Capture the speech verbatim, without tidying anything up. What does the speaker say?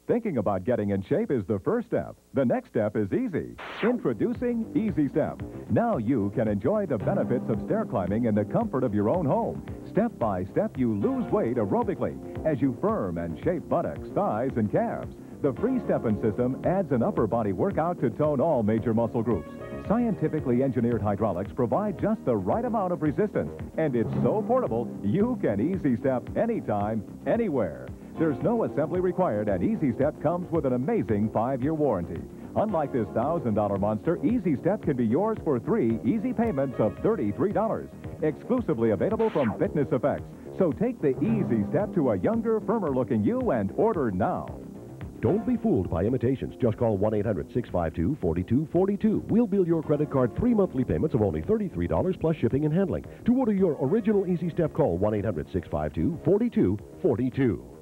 Thinking about getting in shape is the first step. The next step is easy. Introducing Easy Step. Now you can enjoy the benefits of stair climbing in the comfort of your own home. Step by step, you lose weight aerobically as you firm and shape buttocks, thighs, and calves. The free step-in system adds an upper body workout to tone all major muscle groups. Scientifically engineered hydraulics provide just the right amount of resistance, and it's so portable, you can Easy Step anytime, anywhere. There's no assembly required, and Easy Step comes with an amazing five-year warranty. Unlike this one thousand dollar monster, Easy Step can be yours for three easy payments of thirty-three dollars. Exclusively available from Fitness Effects. So take the Easy Step to a younger, firmer-looking you and order now. Don't be fooled by imitations. Just call one eight hundred, six five two, four two four two. We'll bill your credit card three monthly payments of only thirty-three dollars plus shipping and handling. To order your original Easy Step, call one eight hundred, six five two, four two four two.